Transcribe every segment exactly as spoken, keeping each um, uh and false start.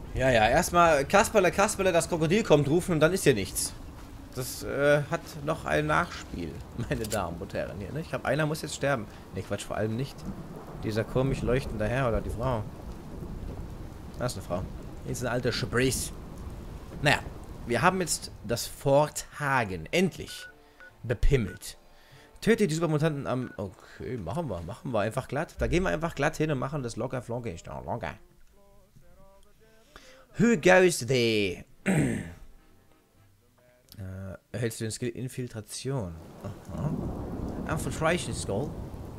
Ja, ja, erstmal Kasperle, Kasperle, das Krokodil kommt rufen und dann ist hier nichts. Das äh, hat noch ein Nachspiel, meine Damen und Herren hier. Ne? Ich glaube, einer muss jetzt sterben. Ne, Quatsch, vor allem nicht. Dieser komisch leuchtende Herr oder die Frau. Das ist eine Frau. Hier ist eine alte Schabrice. Naja, wir haben jetzt das Fort Hagen endlich bepimmelt. Tötet die Supermutanten am... Okay, machen wir, machen wir einfach glatt. Da gehen wir einfach glatt hin und machen das locker flockig. Locker. Who goes there? äh, erhältst du den Skill Infiltration. Aha. Infiltration Skull.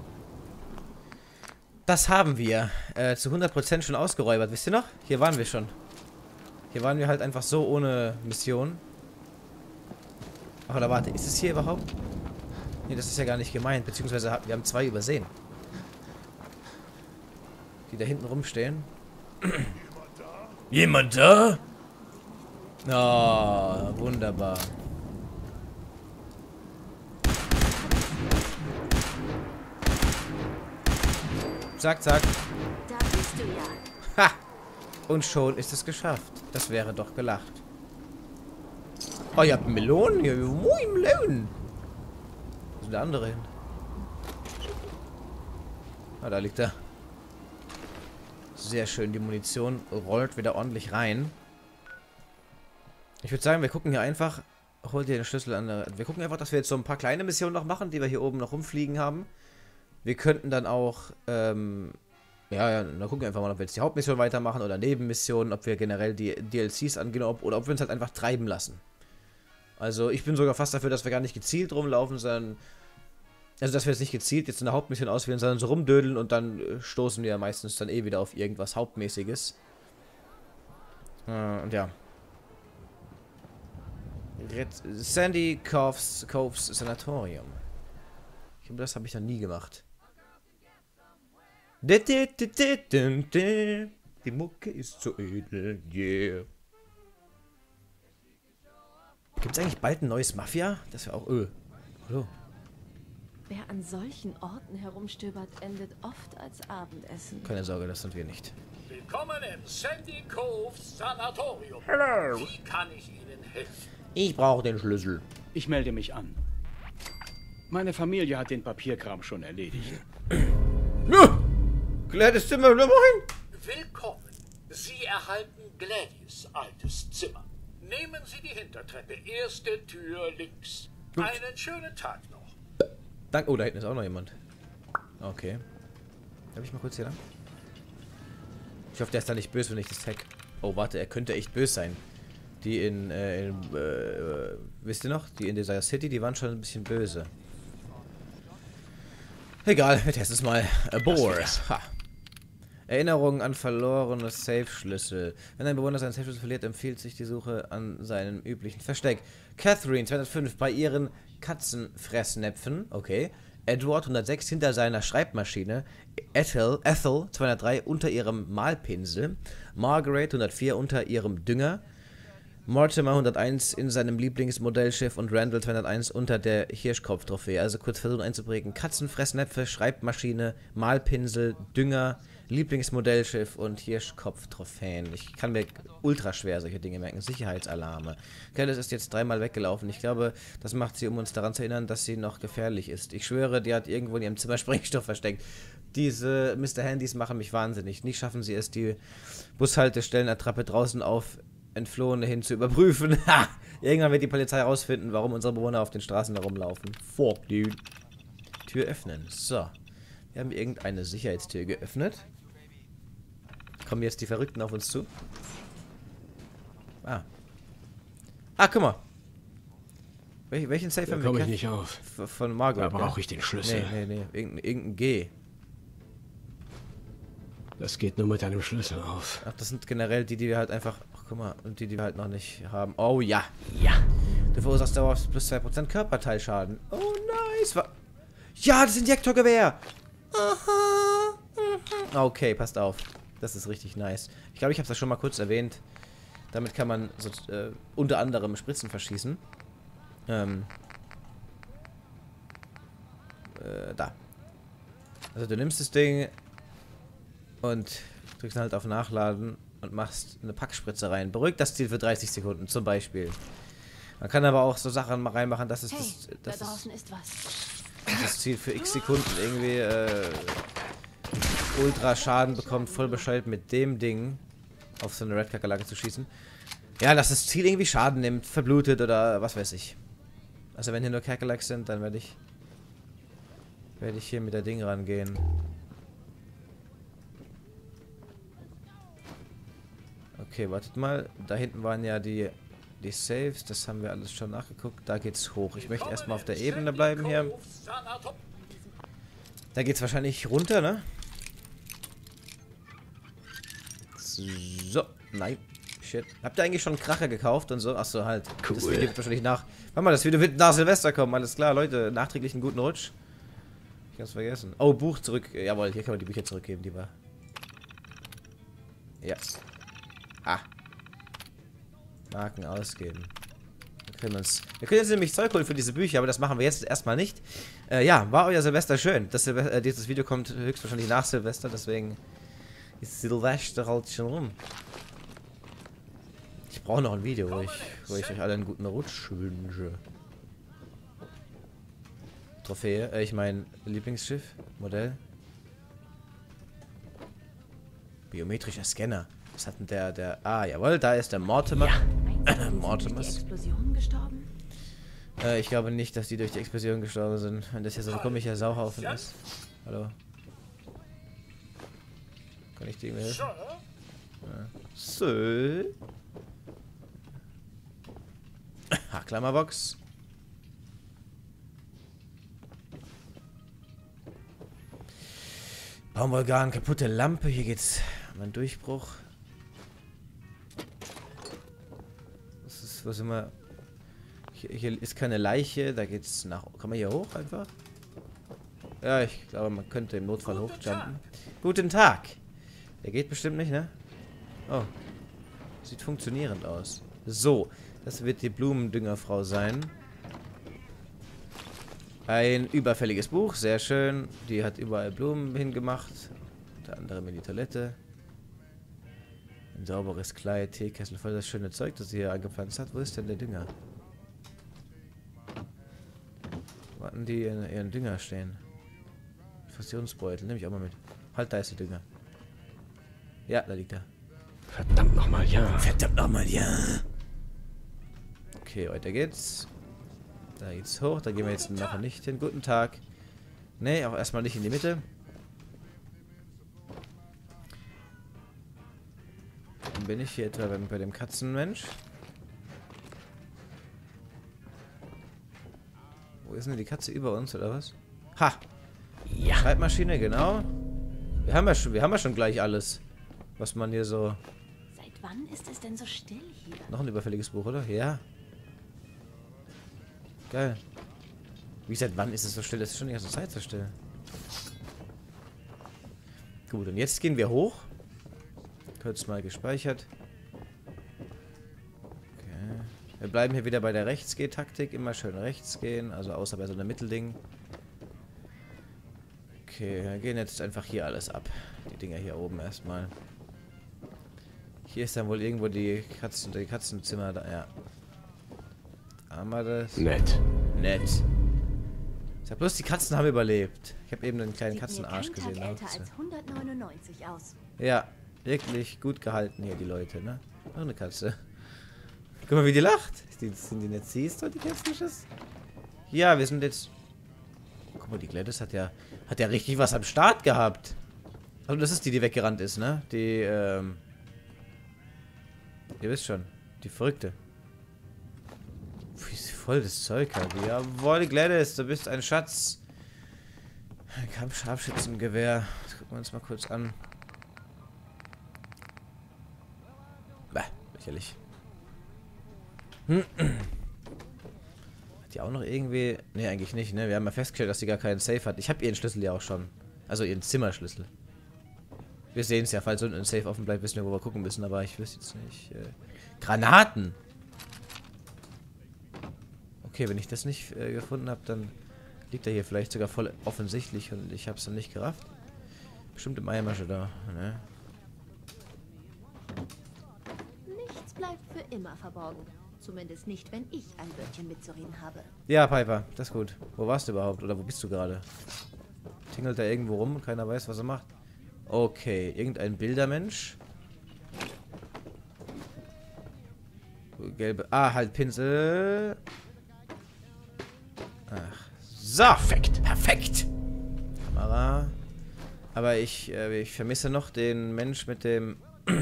Das haben wir äh, zu hundert Prozent schon ausgeräubert. Wisst ihr noch? Hier waren wir schon. Hier waren wir halt einfach so ohne Mission. Ach, oder warte, ist es hier überhaupt? Nee, das ist ja gar nicht gemeint. Beziehungsweise wir haben zwei übersehen. Die da hinten rumstehen. Jemand da? Oh, wunderbar. Zack, zack. Da bist du ja. Ha! Und schon ist es geschafft. Das wäre doch gelacht. Oh, ihr habt Melonen hier. Moin, Melonen. Wo sind der andere hin? Ah, da liegt er. Sehr schön. Die Munition rollt wieder ordentlich rein. Ich würde sagen, wir gucken hier einfach. Hol dir den Schlüssel an der... Wir gucken einfach, dass wir jetzt so ein paar kleine Missionen noch machen, die wir hier oben noch rumfliegen haben. Wir könnten dann auch... Ähm, ja, ja, dann gucken wir einfach mal, ob wir jetzt die Hauptmission weitermachen oder Nebenmissionen, ob wir generell die D L Cs angehen ob, oder ob wir uns halt einfach treiben lassen. Also ich bin sogar fast dafür, dass wir gar nicht gezielt rumlaufen, sondern... Also dass wir jetzt nicht gezielt jetzt eine Hauptmission auswählen, sondern so rumdödeln und dann äh, stoßen wir meistens dann eh wieder auf irgendwas Hauptmäßiges. Äh, und ja. Sandy Coves, Coves Sanatorium. Ich glaube, das habe ich noch nie gemacht. Die Mucke ist so edel, yeah. Gibt es eigentlich bald ein neues Mafia? Das wäre auch öh. Hallo. Wer an solchen Orten herumstöbert, endet oft als Abendessen. Keine Sorge, das sind wir nicht. Willkommen im Sandy Cove Sanatorium. Hallo. Wie kann ich Ihnen helfen? Ich brauche den Schlüssel. Ich melde mich an. Meine Familie hat den Papierkram schon erledigt. Ja. Gladys Zimmer, moin. Willkommen. Sie erhalten Gladys altes Zimmer. Nehmen Sie die Hintertreppe, erste Tür links. Gut. Einen schönen Tag noch. Dank. Oh, da hinten ist auch noch jemand. Okay. Darf ich mal kurz hier lang? Ich hoffe, der ist da nicht böse, wenn ich das tag. Oh, warte, er könnte echt böse sein. Die in, äh, in äh, wisst ihr noch? Die in dieser City, die waren schon ein bisschen böse. Egal, wir testen es mal. A Boar. Ha. Erinnerungen an verlorene Safe-Schlüssel. Wenn ein Bewohner seinen Safe-Schlüssel verliert, empfiehlt sich die Suche an seinem üblichen Versteck. Catherine, zweihundertfünf, bei ihren Katzenfressnäpfen. Okay. Edward, hundertsechs, hinter seiner Schreibmaschine. Ethel, Ethel, zweihundertdrei, unter ihrem Malpinsel. Margaret, hundertvier, unter ihrem Dünger. Mortimer, hunderteins, in seinem Lieblingsmodellschiff. Und Randall, zweihunderteins, unter der Hirschkopf-Trophäe. Also kurz versuchen einzuprägen. Katzenfressnäpfe, Schreibmaschine, Malpinsel, Dünger, Lieblingsmodellschiff und Hirschkopf-Trophäen. Ich kann mir ultra schwer solche Dinge merken. Sicherheitsalarme. Kellis ist jetzt dreimal weggelaufen. Ich glaube, das macht sie, um uns daran zu erinnern, dass sie noch gefährlich ist. Ich schwöre, die hat irgendwo in ihrem Zimmer Sprengstoff versteckt. Diese Mister Handys machen mich wahnsinnig. Nicht schaffen sie es, die Bushaltestellenattrappe draußen auf Entflohene hin zu überprüfen. Ha! Irgendwann wird die Polizei herausfinden, warum unsere Bewohner auf den Straßen herumlaufen. Fuck, dude. Tür öffnen. So. Wir haben irgendeine Sicherheitstür geöffnet. Kommen jetzt die Verrückten auf uns zu? Ah. Ah, guck mal. Wel welchen Safe Da haben wir? komme ich nicht auf. F von Margot. Da brauche ich den Schlüssel. Nee, nee, nee. Irgendein, irgendein G. Das geht nur mit einem Schlüssel auf. Ach, das sind generell die, die wir halt einfach... Ach, guck mal. Und die, die wir halt noch nicht haben. Oh, ja. Ja. Du verursachst dauerhaft plus zwei Prozent Körperteilschaden. Oh, nice. Wa ja, das Injektorgewehr. Aha. Okay, passt auf. Das ist richtig nice. Ich glaube, ich habe das schon mal kurz erwähnt. Damit kann man so, äh, unter anderem Spritzen verschießen. Ähm. Äh, da. Also du nimmst das Ding und drückst halt auf Nachladen und machst eine Packspritze rein. Beruhigt das Ziel für dreißig Sekunden zum Beispiel. Man kann aber auch so Sachen mal reinmachen, dass es Hey, das, da das, draußen ist was. das Ziel für x Sekunden irgendwie äh, ultra Schaden bekommt, voll bescheuert mit dem Ding auf so eine Red Kakerlake zu schießen. Ja, dass das Ziel irgendwie Schaden nimmt, verblutet oder was weiß ich. Also wenn hier nur Kakerlakes sind, dann werde ich werde ich hier mit der Ding rangehen. Okay, wartet mal. Da hinten waren ja die die Saves, das haben wir alles schon nachgeguckt. Da geht's hoch. Ich möchte erstmal auf der Ebene bleiben hier. Da geht's wahrscheinlich runter, ne? So, nein. Shit. Habt ihr eigentlich schon einen Kracher gekauft und so? Achso, halt. Cool. Das Video wird wahrscheinlich nach... Warte mal, das Video wird nach Silvester kommen. Alles klar, Leute. Nachträglich einen guten Rutsch. Ich hab's vergessen. Oh, Buch zurück. Jawohl, hier kann man die Bücher zurückgeben, die war... Ja. Ah. Marken ausgeben. Wir können uns... Wir können jetzt nämlich Zeug holen für diese Bücher, aber das machen wir jetzt erstmal nicht. Äh, ja, war euer Silvester schön. Das Silvester, äh, dieses Video kommt höchstwahrscheinlich nach Silvester, deswegen ist Silvester halt schon rum. Ich brauche noch ein Video, wo ich, wo ich euch alle einen guten Rutsch wünsche. Trophäe, äh, ich mein Lieblingsschiff, Modell. Biometrischer Scanner. Was hat denn der, der... Ah, jawohl, da ist der Mortimer. Ja. Mortimer. Explosionen gestorben? Äh, ich glaube nicht, dass die durch die Explosion gestorben sind. Wenn das hier so ein komischer Sauhaufen ist. Hallo. Kann ich dir helfen? Ja. So. Ha, Klammerbox. Baumorgan, kaputte Lampe. Hier geht's um einen Durchbruch. Das ist, was immer. Hier, hier ist keine Leiche. Da geht's nach. Kann man hier hoch einfach? Ja, ich glaube, man könnte im Notfall hochjumpen. Guten Tag. Der geht bestimmt nicht, ne? Oh. Sieht funktionierend aus. So. Das wird die Blumendüngerfrau sein. Ein überfälliges Buch, sehr schön. Die hat überall Blumen hingemacht. Unter anderem in die Toilette. Ein sauberes Kleid, Teekessel, voll das schöne Zeug, das sie hier angepflanzt hat. Wo ist denn der Dünger? Wo hatten die ihren, ihren Dünger stehen? Fusionsbeutel, nehme ich auch mal mit. Halt, da ist der Dünger. Ja, da liegt er. Verdammt nochmal, ja. Verdammt nochmal, ja. Okay, weiter geht's. Da geht's hoch, da gehen wir jetzt noch nicht hin. Guten Tag. Ne, auch erstmal nicht in die Mitte. Dann bin ich hier etwa bei, bei dem Katzenmensch. Wo ist denn die Katze über uns, oder was? Ha! Ja. Schreibmaschine, genau. Wir haben ja schon, wir haben ja schon gleich alles, was man hier so... Seit wann ist es denn so still hier? Noch ein überfälliges Buch, oder? Ja. Geil. Wie seit wann ist es so still? Das ist schon die ganze Zeit so still. Gut, und jetzt gehen wir hoch. Kurz mal gespeichert. Okay. Wir bleiben hier wieder bei der Rechtsgeh-Taktik. Immer schön rechts gehen. Also außer bei so einem Mittelding. Okay, wir gehen jetzt einfach hier alles ab. Die Dinger hier oben erstmal. Hier ist dann wohl irgendwo die Katzen, die Katzenzimmer da. Ja. Haben wir das? Nett. Nett. Ich sag bloß, die Katzen haben überlebt. Ich habe eben einen kleinen Sieht Katzenarsch mir kein gesehen. Tag älter als hundertneunundneunzig aus. Ja, wirklich gut gehalten hier, die Leute, ne? Noch eine Katze. Guck mal, wie die lacht. Die, sind die nicht siehst du, die Kätzensches? Ja, wir sind jetzt... Guck mal, die Gladys hat ja... Hat ja richtig was am Start gehabt. Also das ist die, die weggerannt ist, ne? Die, ähm... Ihr wisst schon. Die Verrückte. Wie sie voll das Zeug hat. Jawohl, Gladys, du bist ein Schatz. Ein Kampfscharfschützengewehr. Das gucken wir uns mal kurz an. Bäh, lächerlich. Hm. Hat die auch noch irgendwie... Ne, eigentlich nicht, ne? Wir haben ja festgestellt, dass sie gar keinen Safe hat. Ich habe ihren Schlüssel ja auch schon. Also ihren Zimmerschlüssel. Wir sehen es ja, falls unten ein Safe offen bleibt, wissen wir, wo wir gucken müssen, aber ich wüsste jetzt nicht. Äh, Granaten! Okay, wenn ich das nicht äh, gefunden habe, dann liegt er hier vielleicht sogar voll offensichtlich und ich habe es dann nicht gerafft. Bestimmt im Eiermasche da, ne? bleibt für immer verborgen. Zumindest nicht, wenn ich ein Wörtchen mitzureden habe. Ja, Piper, das ist gut. Wo warst du überhaupt? Oder wo bist du gerade? Tingelt er irgendwo rum und keiner weiß, was er macht? Okay, irgendein Bildermensch. Gelbe... Ah, halt Pinsel. Ach, so. Perfekt. Perfekt. Kamera. Aber ich, äh, ich vermisse noch den Mensch mit dem...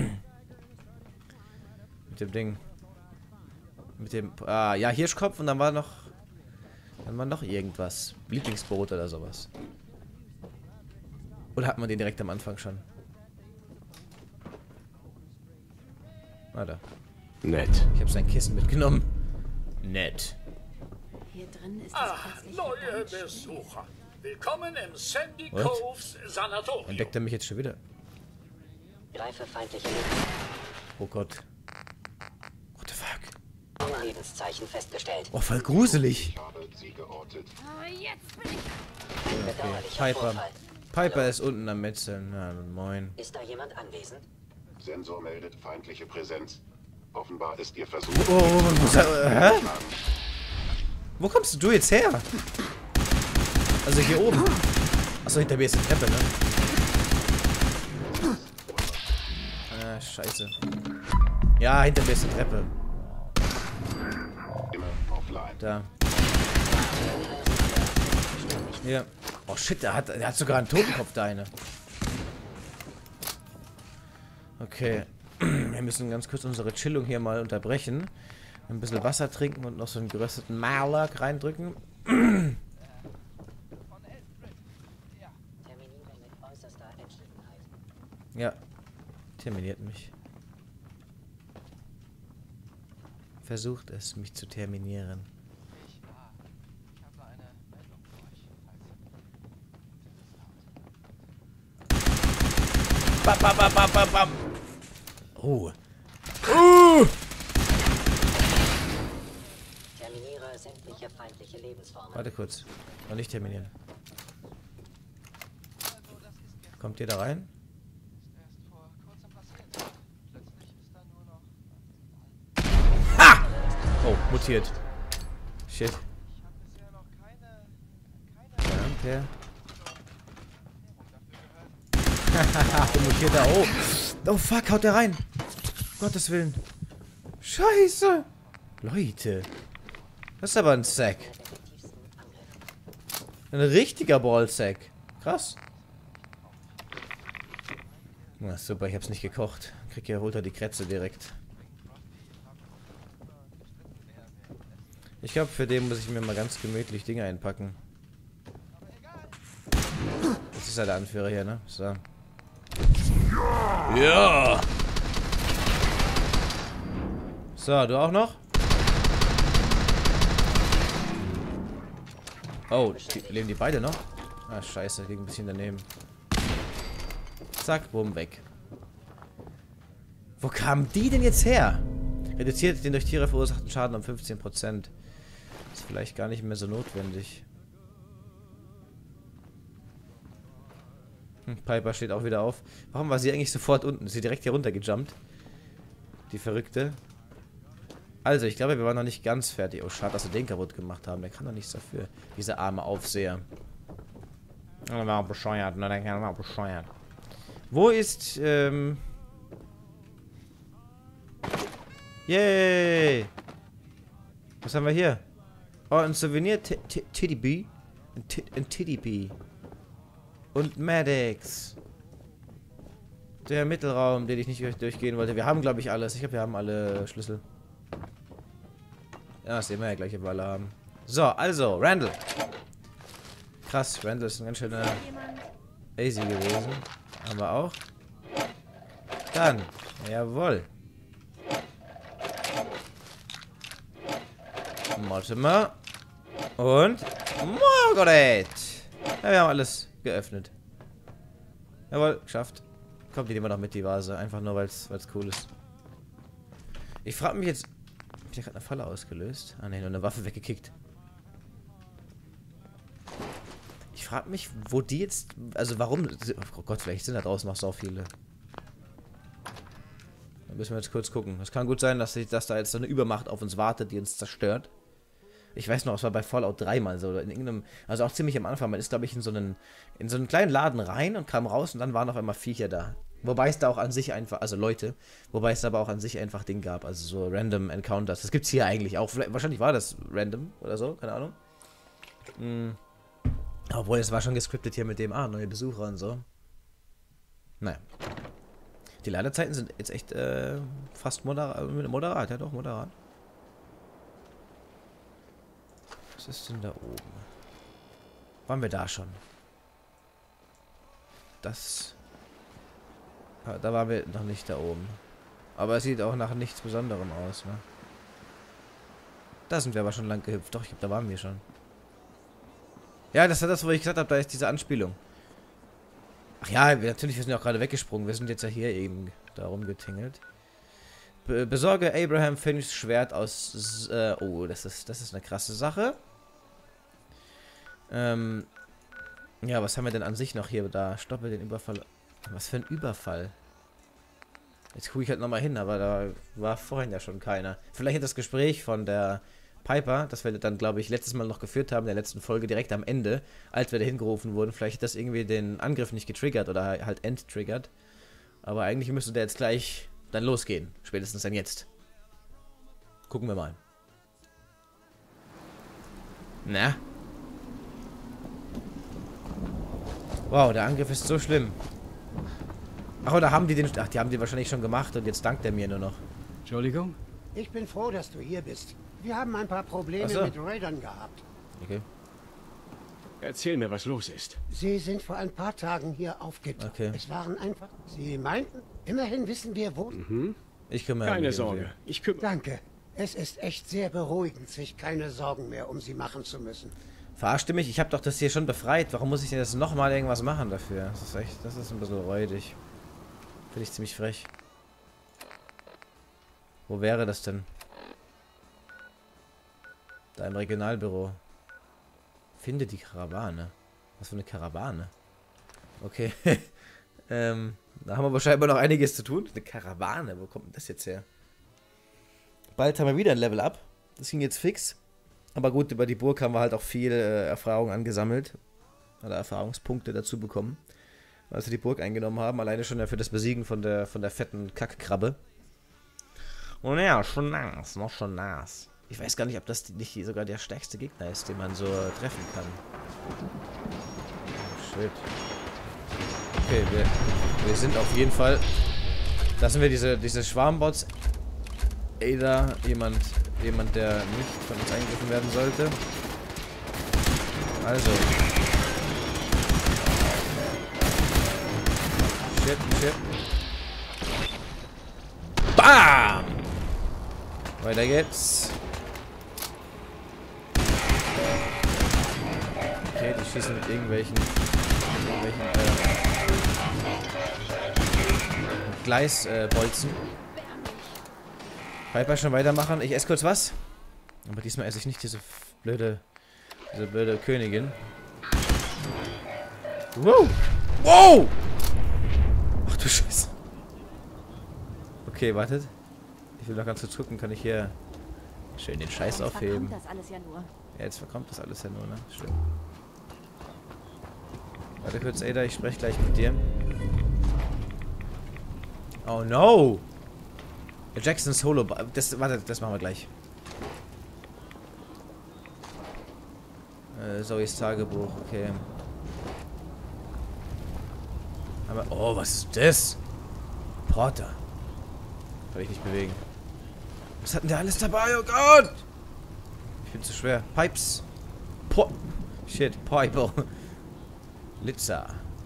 mit dem Ding. Mit dem... Ah, ja, Hirschkopf und dann war noch... Dann war noch irgendwas. Lieblingsbrot oder sowas. Oder hat man den direkt am Anfang schon? Ah, da. Nett. Ich habe sein Kissen mitgenommen. Nett. Hier drin ist es Ah, plötzlich neue verdammt still. Besucher. Willkommen im Sandy What? Coves Sanatorium. Entdeckt er mich jetzt schon wieder? Greife feindliche Lebens Oh Gott. What the fuck? Lebenszeichen festgestellt. Oh, voll gruselig. Ein Okay. bedauerlicher Piper. Vorfall. Piper ist unten am Metzeln. Na, moin. Ist da jemand anwesend? Sensor meldet feindliche Präsenz. Offenbar ist Ihr Versuch. Oh, oh, oh, wo, hä? Wo kommst du jetzt her? Also hier oben. Achso, hinter mir ist die Treppe, ne? Ah, scheiße. Ja, hinter mir ist die Treppe. Immer offline. Da. Hier. Oh shit, der hat, der hat sogar einen Totenkopf, da eine. Okay. Wir müssen ganz kurz unsere Chillung hier mal unterbrechen. Ein bisschen Wasser trinken und noch so einen gerösteten Malak reindrücken. Terminiere mit äußerster Entschiedenheit. Ja. Terminiert mich. Versucht es, mich zu terminieren. Bam, bam, bam, bam, bam, bam. Oh. Uh. Terminiere sämtliche feindliche Lebensformen. Warte kurz. Noch nicht terminieren. Kommt ihr da rein? Ha! Oh, mutiert. Shit. Danke. Haha, mutiert da. Oh. Oh fuck, haut der rein. Gottes Willen. Scheiße. Leute. Das ist aber ein Sack. Ein richtiger Ballsack. Krass. Na super, ich hab's nicht gekocht. Krieg hier runter die Krätze direkt. Ich glaube, für den muss ich mir mal ganz gemütlich Dinge einpacken. Das ist ja der Anführer hier, ne? So. Ja! So, du auch noch? Oh, die, leben die beide noch? Ah, scheiße, liegen ein bisschen daneben. Zack, bumm, weg. Wo kamen die denn jetzt her? Reduziert den durch Tiere verursachten Schaden um fünfzehn Prozent. Ist vielleicht gar nicht mehr so notwendig. Hm, Piper steht auch wieder auf. Warum war sie eigentlich sofort unten? Ist sie direkt hier runter gejumpt? Die Verrückte. Also, ich glaube, wir waren noch nicht ganz fertig. Oh, schade, dass wir den kaputt gemacht haben. Der kann doch nichts dafür. Dieser arme Aufseher. Der war auch bescheuert, ne? Der war auch bescheuert. Wo ist, ähm... Yay! Was haben wir hier? Oh, ein Souvenir Titty Bee. Ein Titty Bee. Und Medics. Der Mittelraum, den ich nicht durchgehen wollte. Wir haben, glaube ich, alles. Ich glaube, wir haben alle Schlüssel. Ja, das sehen wir ja gleich, ob wir alle haben. So, also, Randall. Krass, Randall ist ein ganz schöner Easy gewesen. Haben wir auch. Dann, jawohl. Mortimer. Und Margaret. Ja, wir haben alles geöffnet. Jawohl, geschafft. Kommt die immer noch mit, die Vase. Einfach nur, weil es cool ist. Ich frage mich jetzt... Hab ich da gerade eine Falle ausgelöst? Ah ne, nur eine Waffe weggekickt. Ich frage mich, wo die jetzt... Also warum... Oh Gott, vielleicht sind da draußen noch so viele. müssen wir jetzt kurz gucken. Es kann gut sein, dass, sich, dass da jetzt so eine Übermacht auf uns wartet, die uns zerstört. Ich weiß noch, es war bei Fallout drei mal so, oder in irgendeinem, also auch ziemlich am Anfang, man ist, glaube ich, in so einen, in so einen kleinen Laden rein und kam raus und dann waren auf einmal Viecher da. Wobei es da auch an sich einfach, also Leute, wobei es aber auch an sich einfach Ding gab, also so Random Encounters. Das gibt's hier eigentlich auch, vielleicht, wahrscheinlich war das random oder so, keine Ahnung. Mhm. Obwohl, es war schon gescriptet hier mit dem, ah, neue Besucher und so. Naja. Die Ladezeiten sind jetzt echt äh, fast moderat, moderat, ja doch, moderat. Was ist denn da oben? Waren wir da schon? Das... Ja, da waren wir noch nicht da oben. Aber es sieht auch nach nichts Besonderem aus, ne? Da sind wir aber schon lang gehüpft. Doch, ich glaube, da waren wir schon. Ja, das war das, wo ich gesagt habe, da ist diese Anspielung. Ach ja, wir, natürlich, wir sind ja auch gerade weggesprungen. Wir sind jetzt ja hier eben da rumgetingelt. Be besorge Abraham Finchs Schwert aus... Äh, oh, das ist, das ist eine krasse Sache. Ähm... Ja, was haben wir denn an sich noch hier da? Stoppe den Überfall... Was für ein Überfall. Jetzt gucke ich halt nochmal hin, aber da war vorhin ja schon keiner. Vielleicht das Gespräch von der Piper, das wir dann, glaube ich, letztes Mal noch geführt haben, in der letzten Folge, direkt am Ende, als wir da hingerufen wurden. Vielleicht hat das irgendwie den Angriff nicht getriggert oder halt enttriggert. Aber eigentlich müsste der jetzt gleich dann losgehen. Spätestens dann jetzt. Gucken wir mal. Na? Wow, der Angriff ist so schlimm. Ach, oder haben die den... Ach, die haben die wahrscheinlich schon gemacht und jetzt dankt er mir nur noch. Entschuldigung? Ich bin froh, dass du hier bist. Wir haben ein paar Probleme so. mit Raidern gehabt. Okay. Erzähl mir, was los ist. Sie sind vor ein paar Tagen hier aufgetaucht. Okay. Es waren einfach... Sie meinten, immerhin wissen wir, wo... Mhm. Ich kümmere mich. Keine um Sorge. sie. Ich kümmere... Danke. Es ist echt sehr beruhigend, sich keine Sorgen mehr um sie machen zu müssen. Verarscht mich? Ich habe doch das hier schon befreit. Warum muss ich denn jetzt nochmal irgendwas machen dafür? Das ist echt... Das ist ein bisschen räudig. Finde ich ziemlich frech. Wo wäre das denn? Da im Regionalbüro. Finde die Karawane. Was für eine Karawane? Okay. ähm, da haben wir wahrscheinlich noch einiges zu tun. Eine Karawane, wo kommt denn das jetzt her? Bald haben wir wieder ein Level Up. Das ging jetzt fix. Aber gut, über die Burg haben wir halt auch viel äh, Erfahrung angesammelt. Oder Erfahrungspunkte dazu bekommen. Als wir die Burg eingenommen haben. Alleine schon ja für das Besiegen von der, von der fetten Kackkrabbe. Und ja, schon nice. Noch schon nice. Ich weiß gar nicht, ob das nicht sogar der stärkste Gegner ist, den man so treffen kann. Oh, shit. Okay, wir, wir sind auf jeden Fall... Lassen wir diese, diese Schwarmbots. Ada, jemand, jemand, der nicht von uns eingegriffen werden sollte. Also. Shit, shit. Bam! Weiter geht's. Okay, die schießen mit irgendwelchen, mit irgendwelchen äh, Gleisbolzen. Piper schon weitermachen. Ich esse kurz was. Aber diesmal esse ich nicht diese blöde, diese blöde Königin. Wow! Wow! Ach du Scheiße. Okay, wartet. Ich will noch ganz kurz gucken, kann ich hier schön den Scheiß Jetzt aufheben. verkommt das alles ja nur. Ja, jetzt verkommt das alles ja nur, ne? Stimmt. Warte kurz, Ada, ich spreche gleich mit dir. Oh no! Jackson's Holo... Das, warte, das machen wir gleich. Äh, Zoes Tagebuch, okay. Aber... Oh, was ist das? Porter. Kann ich nicht bewegen. Was hat denn der alles dabei? Oh Gott! Ich bin zu schwer. Pipes. Po... Shit, Piper. Litza.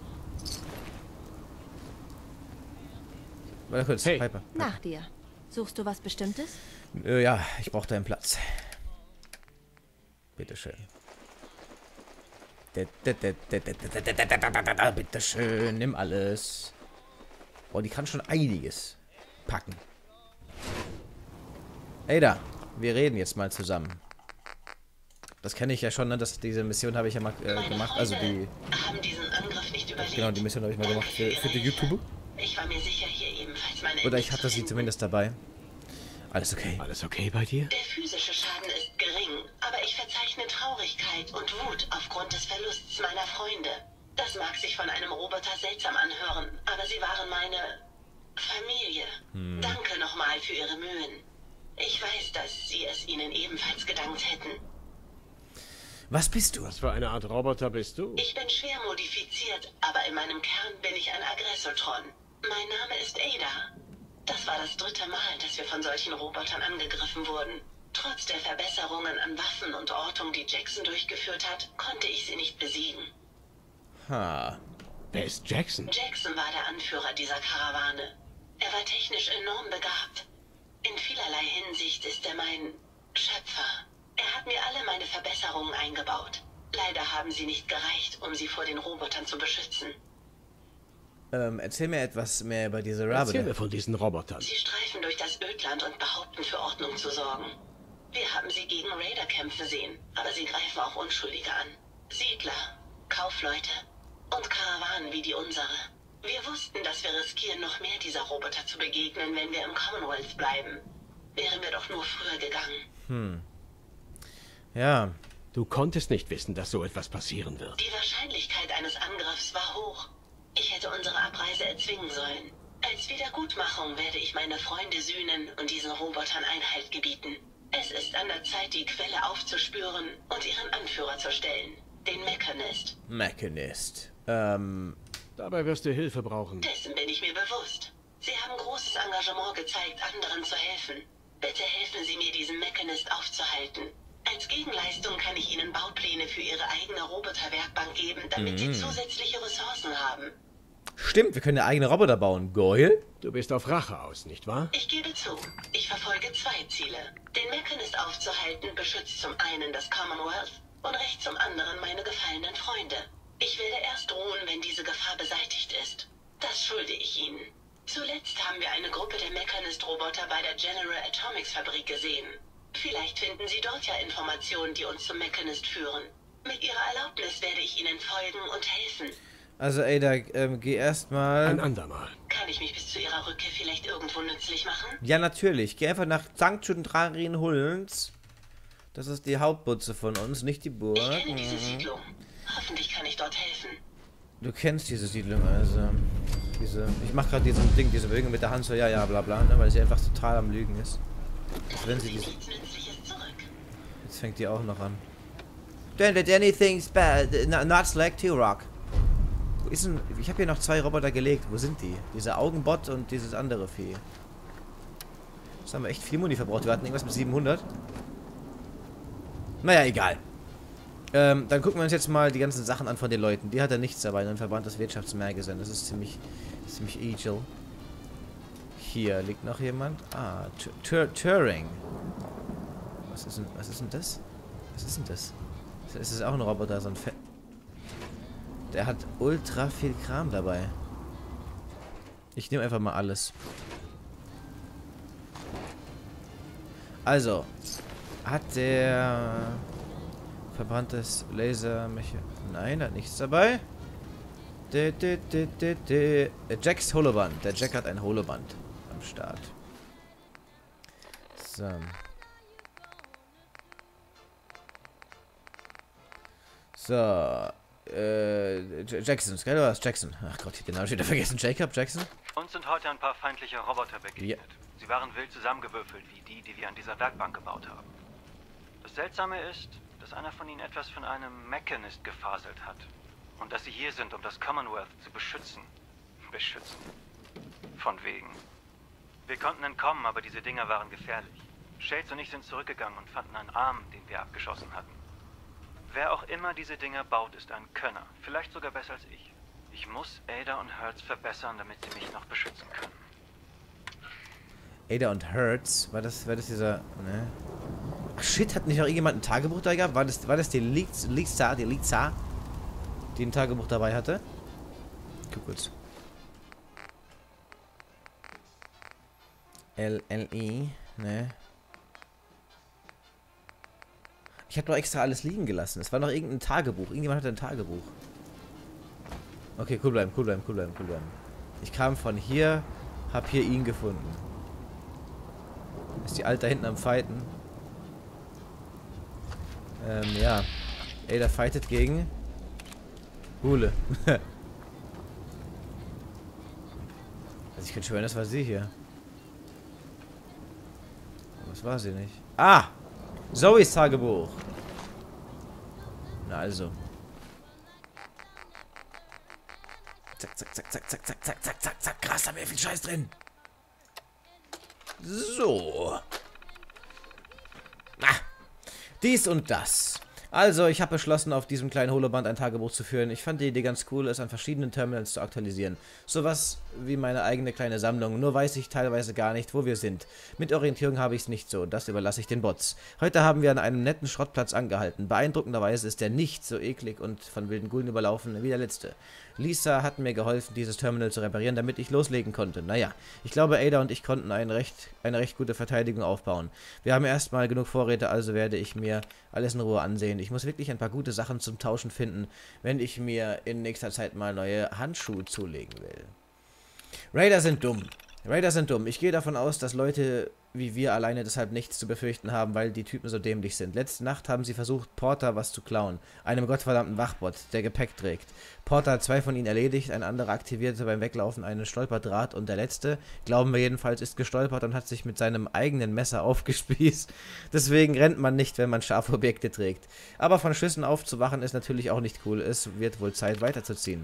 Warte kurz, Hey. Piper. Nach dir. Suchst du was Bestimmtes? Äh, ja, ich brauche deinen Platz. Bitteschön. Bitteschön, nimm alles. Oh, die kann schon einiges packen. Ada, wir reden jetzt mal zusammen. Das kenne ich ja schon, ne? Das, diese Mission habe ich ja mal äh, gemacht. Also die... Haben diesen Angriff nicht überlebt. Genau, die Mission habe ich mal gemacht für, für die YouTube. Ich war mir sicher, hier ebenfalls meine Oder ich hatte sie zumindest dabei. Alles okay. Alles okay bei dir? Der physische Schaden ist gering, aber ich verzeichne Traurigkeit und Wut aufgrund des Verlusts meiner Freunde. Das mag sich von einem Roboter seltsam anhören, aber sie waren meine Familie. Hm. Danke nochmal für Ihre Mühen. Ich weiß, dass Sie es Ihnen ebenfalls gedankt hätten. Was bist du? Was für eine Art Roboter bist du? Ich bin schwer modifiziert, aber in meinem Kern bin ich ein Aggressotron. Mein Name ist Ada. Das war das dritte Mal, dass wir von solchen Robotern angegriffen wurden. Trotz der Verbesserungen an Waffen und Ortung, die Jackson durchgeführt hat, konnte ich sie nicht besiegen. Ha. Wer ist Jackson? Jackson war der Anführer dieser Karawane. Er war technisch enorm begabt. In vielerlei Hinsicht ist er mein Schöpfer. Er hat mir alle meine Verbesserungen eingebaut. Leider haben sie nicht gereicht, um sie vor den Robotern zu beschützen. Ähm, erzähl mir etwas mehr über diese Rabe. Erzähl mir von diesen Robotern. Sie streifen durch das Ödland und behaupten, für Ordnung zu sorgen. Wir haben sie gegen Raider kämpfen sehen, aber sie greifen auch Unschuldige an. Siedler, Kaufleute und Karawanen wie die unsere. Wir wussten, dass wir riskieren, noch mehr dieser Roboter zu begegnen, wenn wir im Commonwealth bleiben. Wären wir doch nur früher gegangen. Hm. Ja. Du konntest nicht wissen, dass so etwas passieren wird. Die Wahrscheinlichkeit eines Angriffs war hoch. Ich hätte unsere Abreise erzwingen sollen. Als Wiedergutmachung werde ich meine Freunde sühnen und diesen Robotern Einhalt gebieten. Es ist an der Zeit, die Quelle aufzuspüren und ihren Anführer zu stellen. Den Mechanist. Mechanist. Ähm... Dabei wirst du Hilfe brauchen. Dessen bin ich mir bewusst. Sie haben großes Engagement gezeigt, anderen zu helfen. Bitte helfen Sie mir, diesen Mechanist aufzuhalten. Als Gegenleistung kann ich Ihnen Baupläne für Ihre eigene Roboterwerkbank geben, damit Sie zusätzliche Ressourcen haben. Stimmt, wir können eine eigene Roboter bauen. Geil. Du bist auf Rache aus, nicht wahr? Ich gebe zu, ich verfolge zwei Ziele. Den Mechanist aufzuhalten beschützt zum einen das Commonwealth und recht zum anderen meine gefallenen Freunde. Ich werde erst ruhen, wenn diese Gefahr beseitigt ist. Das schulde ich Ihnen. Zuletzt haben wir eine Gruppe der Mechanist-Roboter bei der General Atomics Fabrik gesehen. Vielleicht finden Sie dort ja Informationen, die uns zum Mechanist führen. Mit Ihrer Erlaubnis werde ich Ihnen folgen und helfen. Also Ada, ähm, geh erstmal. Ein andermal. Kann ich mich bis zu Ihrer Rückkehr vielleicht irgendwo nützlich machen? Ja, natürlich. Geh einfach nach Sankt Judentrarin Hullens. Das ist die Hauptbutze von uns, nicht die Burg. Ich kenne diese Siedlung. Hoffentlich kann ich dort helfen. Du kennst diese Siedlung, also. Diese. Ich mach gerade diesen Ding, diese Bewegung mit der Hand so, ja, ja, bla bla, ne, weil sie einfach total am Lügen ist. Als wenn sie diese. Jetzt fängt die auch noch an. Don't let anything bad, not like T-Rock. Wo ist denn. Ich habe hier noch zwei Roboter gelegt. Wo sind die? Dieser Augenbot und dieses andere Vieh. Das haben wir echt viel Muni verbraucht. Wir hatten irgendwas mit siebenhundert. Naja, egal. Ähm, dann gucken wir uns jetzt mal die ganzen Sachen an von den Leuten. Die hat er nichts dabei. Ein verbranntes Wirtschaftsmagazin. Das ist ziemlich, ziemlich edel. Hier liegt noch jemand. Ah, Turing. Was ist denn, was ist denn das? Was ist denn das? Ist das auch ein Roboter? So ein Fett. Der hat ultra viel Kram dabei. Ich nehme einfach mal alles. Also. Hat der verbranntes Laser... Nein, hat nichts dabei. De, de, de, de, de. Jacks Holoband. Der Jack hat ein Holoband am Start. So. So. Äh, Jackson, gell, du hast Jackson. Ach Gott, ich hab den Namen schon wieder vergessen. Jacob Jackson? Uns sind heute ein paar feindliche Roboter begegnet. Ja. Sie waren wild zusammengewürfelt, wie die, die wir an dieser Werkbank gebaut haben. Das Seltsame ist, dass einer von ihnen etwas von einem Mechanist gefaselt hat. Und dass sie hier sind, um das Commonwealth zu beschützen. Beschützen. Von wegen. Wir konnten entkommen, aber diese Dinger waren gefährlich. Shades und ich sind zurückgegangen und fanden einen Arm, den wir abgeschossen hatten. Wer auch immer diese Dinger baut, ist ein Könner. Vielleicht sogar besser als ich. Ich muss Ada und Hertz verbessern, damit sie mich noch beschützen können. Ada und Hertz? War das, war das dieser... Ne? Ach shit, hat nicht noch irgendjemand ein Tagebuch da gehabt? War das, war das die Lisa, die Lisa, die ein Tagebuch dabei hatte? Guck kurz. L L I, ne? Ich habe doch extra alles liegen gelassen. Es war noch irgendein Tagebuch. Irgendjemand hatte ein Tagebuch. Okay, cool bleiben, cool bleiben, cool bleiben, cool bleiben. Ich kam von hier, Hab hier ihn gefunden. Ist die Alte da hinten am Fighten? Ähm, ja. Ada fightet gegen Hule. Also ich könnte schwören, das war sie hier. Was war sie nicht? Ah! Zoes Tagebuch. Na also. Zack, zack, zack, zack, zack, zack, zack, zack, zack, zack. Krass, da haben wir viel Scheiß drin. So. Ah. Dies und das. Also, ich habe beschlossen, auf diesem kleinen Holoband ein Tagebuch zu führen. Ich fand die Idee ganz cool, es an verschiedenen Terminals zu aktualisieren. Sowas wie meine eigene kleine Sammlung, nur weiß ich teilweise gar nicht, wo wir sind. Mit Orientierung habe ich es nicht so, das überlasse ich den Bots. Heute haben wir an einem netten Schrottplatz angehalten. Beeindruckenderweise ist der nicht so eklig und von wilden Ghoulen überlaufen wie der letzte. Lisa hat mir geholfen, dieses Terminal zu reparieren, damit ich loslegen konnte. Naja, ich glaube, Ada und ich konnten eine recht, eine recht gute Verteidigung aufbauen. Wir haben erstmal genug Vorräte, also werde ich mir alles in Ruhe ansehen. Ich muss wirklich ein paar gute Sachen zum Tauschen finden, wenn ich mir in nächster Zeit mal neue Handschuhe zulegen will. Raider sind dumm. Raider sind dumm. Ich gehe davon aus, dass Leute wie wir alleine deshalb nichts zu befürchten haben, weil die Typen so dämlich sind. Letzte Nacht haben sie versucht, Porter was zu klauen. Einem gottverdammten Wachbot, der Gepäck trägt. Porter hat zwei von ihnen erledigt, ein anderer aktivierte beim Weglaufen einen Stolperdraht und der letzte, glauben wir jedenfalls, ist gestolpert und hat sich mit seinem eigenen Messer aufgespießt. Deswegen rennt man nicht, wenn man scharfe Objekte trägt. Aber von Schüssen aufzuwachen ist natürlich auch nicht cool. Es wird wohl Zeit weiterzuziehen.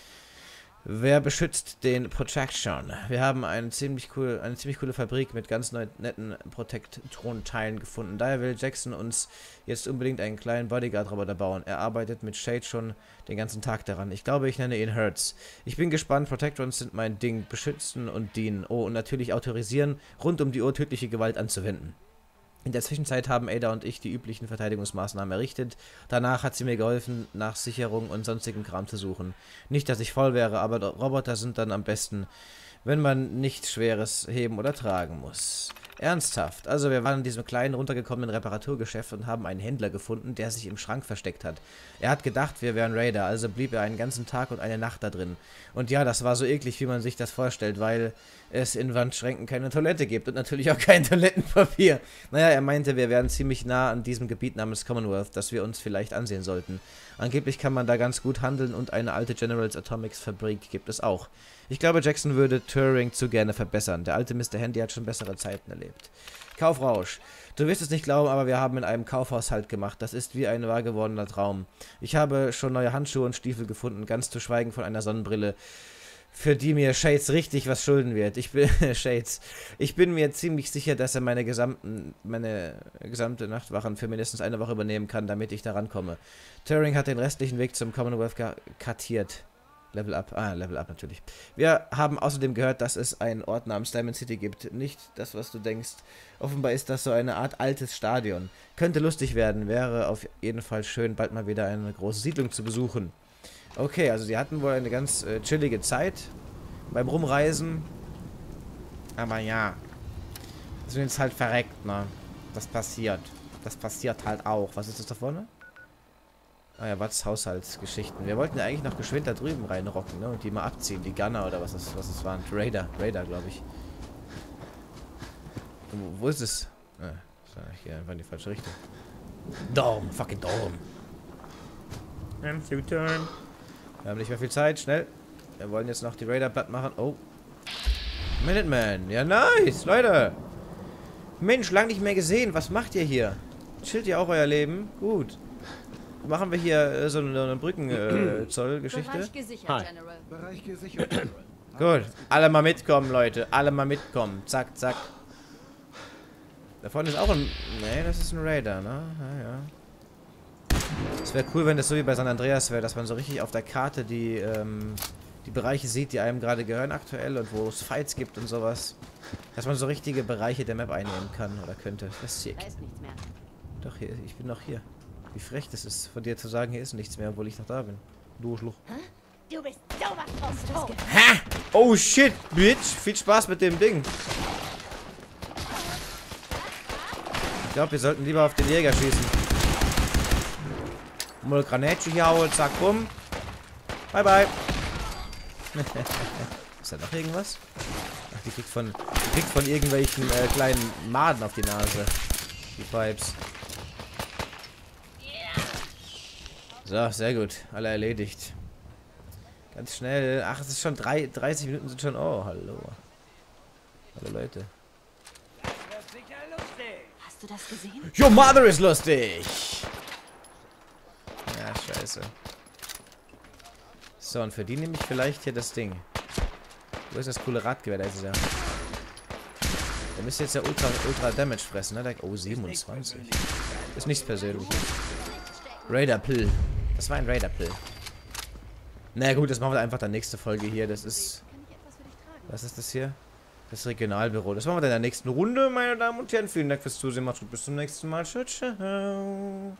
Wer beschützt den Protection? Wir haben eine ziemlich, cool, eine ziemlich coole Fabrik mit ganz neu, netten Protect-Thron-Teilen gefunden. Daher will Jackson uns jetzt unbedingt einen kleinen Bodyguard-Roboter bauen. Er arbeitet mit Shade schon den ganzen Tag daran. Ich glaube, ich nenne ihn Hertz. Ich bin gespannt. Protectrons sind mein Ding. Beschützen und dienen. Oh, und natürlich autorisieren, rund um die Uhr tödliche Gewalt anzuwenden. In der Zwischenzeit haben Ada und ich die üblichen Verteidigungsmaßnahmen errichtet. Danach hat sie mir geholfen, nach Sicherung und sonstigem Kram zu suchen. Nicht, dass ich voll wäre, aber Roboter sind dann am besten, wenn man nichts Schweres heben oder tragen muss. Ernsthaft. Also wir waren in diesem kleinen, runtergekommenen Reparaturgeschäft und haben einen Händler gefunden, der sich im Schrank versteckt hat. Er hat gedacht, wir wären Raider, also blieb er einen ganzen Tag und eine Nacht da drin. Und ja, das war so eklig, wie man sich das vorstellt, weil es in Wandschränken keine Toilette gibt und natürlich auch kein Toilettenpapier. Naja, er meinte, wir wären ziemlich nah an diesem Gebiet namens Commonwealth, das wir uns vielleicht ansehen sollten. Angeblich kann man da ganz gut handeln und eine alte Generals Atomics Fabrik gibt es auch. Ich glaube, Jackson würde Turing zu gerne verbessern. Der alte Mister Handy hat schon bessere Zeiten erlebt. Kaufrausch. Du wirst es nicht glauben, aber wir haben in einem Kaufhaushalt gemacht. Das ist wie ein wahr gewordener Traum. Ich habe schon neue Handschuhe und Stiefel gefunden, ganz zu schweigen von einer Sonnenbrille, für die mir Shades richtig was schulden wird. Ich bin Shades. Ich bin mir ziemlich sicher, dass er meine gesamten, meine gesamte Nachtwachen für mindestens eine Woche übernehmen kann, damit ich da rankomme. Turing hat den restlichen Weg zum Commonwealth kartiert. Level Up. Ah, Level Up natürlich. Wir haben außerdem gehört, dass es einen Ort namens Diamond City gibt. Nicht das, was du denkst. Offenbar ist das so eine Art altes Stadion. Könnte lustig werden. Wäre auf jeden Fall schön, bald mal wieder eine große Siedlung zu besuchen. Okay, also sie hatten wohl eine ganz äh, chillige Zeit beim Rumreisen. Aber ja. Sind jetzt halt verreckt, ne? Das passiert. Das passiert halt auch. Was ist das da vorne? Ah ja, was Haushaltsgeschichten. Wir wollten ja eigentlich noch geschwind da drüben reinrocken, ne? Und die mal abziehen. Die Gunner oder was es was es waren. Raider. Raider, glaube ich. Wo, wo ist es? Ah, das war hier einfach in die falsche Richtung. Dorm. Fucking Dorm. I'm so turn. Wir haben nicht mehr viel Zeit. Schnell. Wir wollen jetzt noch die Raider platt machen. Oh. Minuteman. Ja, nice. Leute. Mensch, lang nicht mehr gesehen. Was macht ihr hier? Chillt ihr auch euer Leben? Gut. Machen wir hier äh, so eine, eine Brückenzoll-Geschichte? Äh, Bereich gesichert, General. Bereich gesichert, General. Gut. Alle mal mitkommen, Leute. Alle mal mitkommen. Zack, zack. Da vorne ist auch ein... Nee, das ist ein Raider, ne? Ja, ja. Es wäre cool, wenn das so wie bei San Andreas wäre, dass man so richtig auf der Karte die, ähm, die Bereiche sieht, die einem gerade gehören aktuell und wo es Fights gibt und sowas. Dass man so richtige Bereiche der Map einnehmen kann oder könnte. Das ist sick. Da ist nichts mehr. Doch, hier, ich bin noch hier. Wie frech das ist, von dir zu sagen, hier ist nichts mehr, obwohl ich noch da bin. Du Schluch. Du bist sowas von tot. Ha! Oh shit, bitch! Viel Spaß mit dem Ding. Ich glaube, wir sollten lieber auf den Jäger schießen. Mal Granatchen hier hauen, zack, bumm. Bye, bye. Ist da noch irgendwas? Ach Die kriegt von, die kriegt von irgendwelchen äh, kleinen Maden auf die Nase. Die Pipes. So, sehr gut. Alle erledigt. Ganz schnell. Ach, es ist schon drei, dreißig Minuten sind schon. Oh, hallo. Hallo Leute. Hast du das gesehen? Your mother is lustig! Ja, scheiße. So, und für die nehme ich vielleicht hier das Ding. Wo ist das coole Radgewehr? Da ist es ja. Der müsste jetzt ja Ultra, Ultra Damage fressen, ne? Der, oh, siebenundzwanzig. Ist nichts Persönliches. Raider Pill. Das war ein Raider Pill. Na naja, gut, das machen wir einfach dann nächste Folge hier. Das ist... Was ist das hier? Das Regionalbüro. Das machen wir dann in der nächsten Runde, meine Damen und Herren. Vielen Dank fürs Zusehen. Macht's gut. Bis zum nächsten Mal. Ciao, ciao.